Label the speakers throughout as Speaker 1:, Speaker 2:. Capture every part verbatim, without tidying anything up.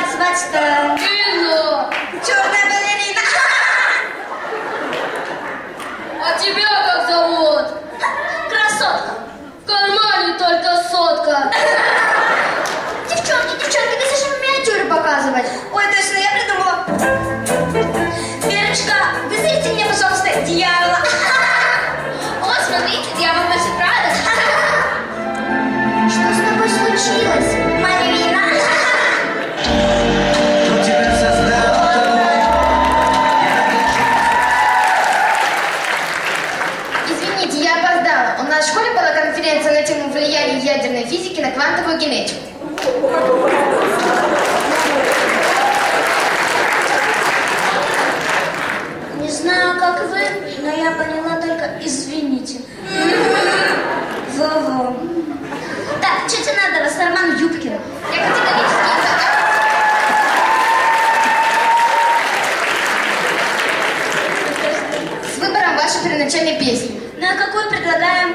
Speaker 1: как звать-то?
Speaker 2: Инна.
Speaker 1: Черная балерина.
Speaker 2: А тебя как зовут?
Speaker 1: Красотка.
Speaker 2: В кармане только сотка.
Speaker 1: Девчонки, девчонки, ты зачем миниатюры показывать? Ой, точно, я придумала. Верочка, вызовите мне, пожалуйста, дьявола.
Speaker 2: О, смотрите, дьявол носит радость.
Speaker 1: Что с тобой случилось, Малевина?
Speaker 2: Извините, я опоздала. У нас в школе была конференция на тему влияния ядерной физики на квантовую генетику.
Speaker 1: Не знаю, как вы, но я поняла только «извините». Во-во. Так, что тебе надо, Расторман Юбкин?
Speaker 2: Я категорически за. С выбором вашей первоначальной песни.
Speaker 1: Ну а какую предлагаем?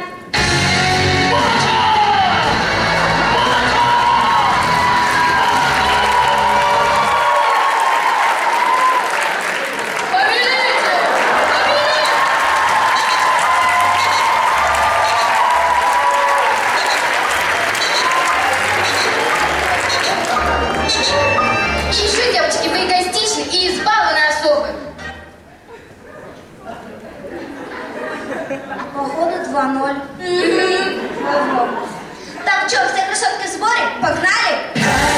Speaker 1: Походу два ноль. Так, что, все красотки в сборе? Погнали!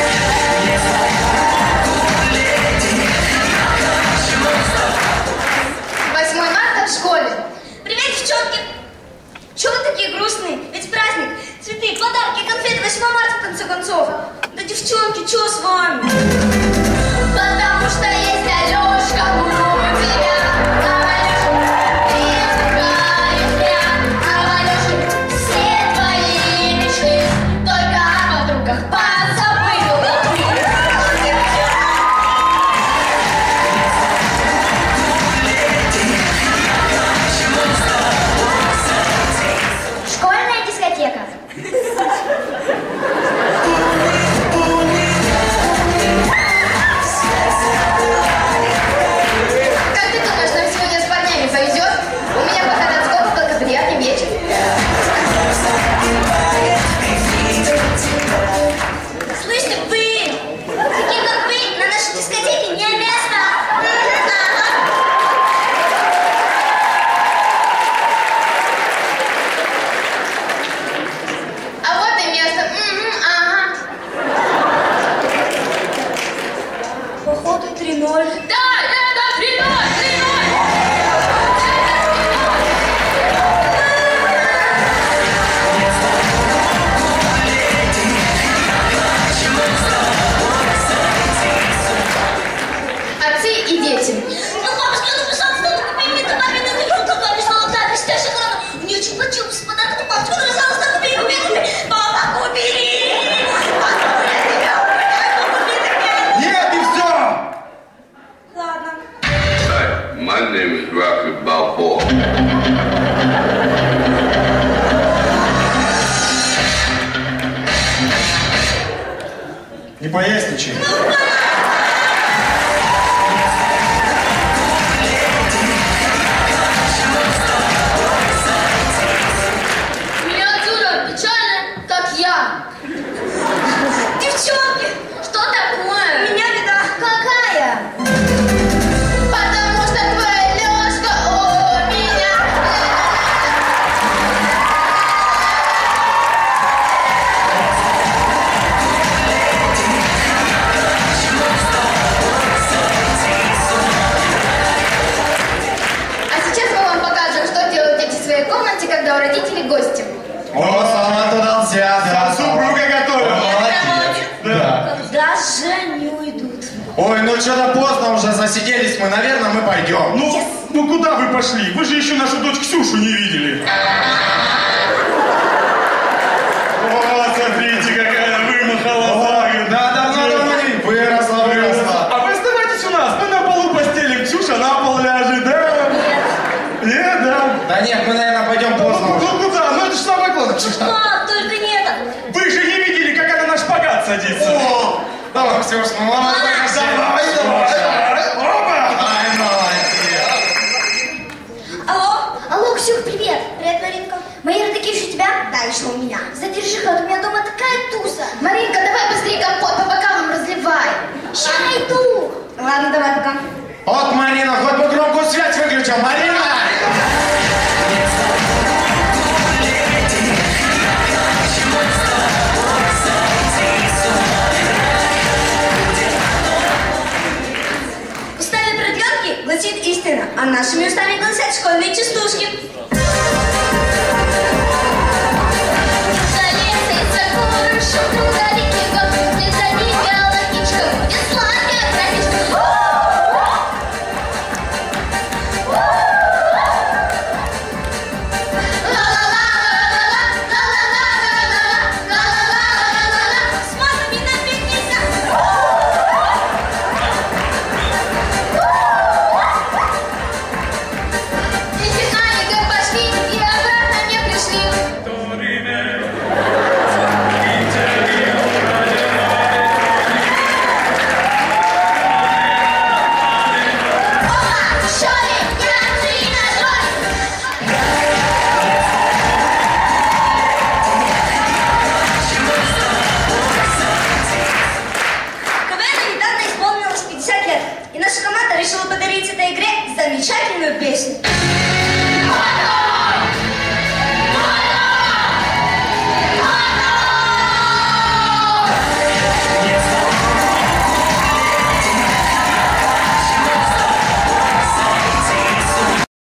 Speaker 2: восьмое марта в школе.
Speaker 1: Привет, девчонки! Чего вы такие грустные? Ведь праздник, цветы, подарки, конфеты, восьмое марта в конце концов. Да, девчонки, что с вами?
Speaker 2: Потому что есть Алешка у тебя.
Speaker 1: Школьная дискотека.
Speaker 2: Как ты думаешь, нам сегодня с парнями повезет? У меня по гороскопу только приятный вечер.
Speaker 1: Слышите, вы, такие как вы, на нашей дискотеке не место.
Speaker 2: А вот и место. Угу, ага.
Speaker 1: Походу три ноль.
Speaker 2: Да, да, да, три ноль, три ноль. Отцы и дети.
Speaker 1: Ну, бабушка, ну, пожалуйста, ну, купи мне товарный телефон, который стал так, считай, шоколада. Мне очень хотелось подарок, ну, бабушка, ну, пожалуйста, купи, купи, купи. Папа, купи! Папа, я тебя умоляю, купи ты мне.
Speaker 3: Нет, и все!
Speaker 1: Ладно.
Speaker 4: Hi, my name is Rocky Balboa.
Speaker 3: Не поясничай.
Speaker 2: Миниатюра печальная, как я.
Speaker 1: Девчонки,
Speaker 2: Что такое?
Speaker 1: у меня беда.
Speaker 2: Какая? Потому что твоя Лёшка у меня. А сейчас мы вам покажем, что делают дети в своей комнате, когда у родителей гости.
Speaker 3: О, салат удался, да. Супруга готовила.
Speaker 1: Молодец.
Speaker 3: Да.
Speaker 1: Когда же они уйдут?
Speaker 3: Ой, ну что-то поздно уже засиделись мы, наверное, мы пойдем.
Speaker 5: Ну, ну куда вы пошли? Вы же еще нашу дочь Ксюшу не видели. О, смотрите, какая вымахала.
Speaker 3: Да, давно, давно не выросла, выросла.
Speaker 5: А вы оставайтесь у нас, мы на полу постелим, Ксюша на пол ляжет, да?
Speaker 1: Нет.
Speaker 5: Нет, да?
Speaker 3: Да нет, мы, наверное, пойдем поздно уже.
Speaker 5: Ну куда? Ну это же самое главное.
Speaker 1: Мам, только не это.
Speaker 5: Вы же не видели, как она на шпагат садится.
Speaker 3: О, Давай, Ксюш, ну молодец.
Speaker 5: Давай, давай, давай. Опа!
Speaker 3: Ай, молодец.
Speaker 1: Алло?
Speaker 2: Алло, Ксюх, привет.
Speaker 1: Привет, Маринка.
Speaker 2: Мои родаки еще у тебя?
Speaker 1: Да, еще у меня.
Speaker 2: Задержи-ка, у меня дома такая туса. Маринка, давай быстрее компот по бокалам разливай. Ща иду.
Speaker 1: Ладно, давай, пока.
Speaker 3: Вот, Марина, хоть бы громкую связь выключил. Марина!
Speaker 1: Устами продленки гласит истина, а нашими устами гласят школьные частушки.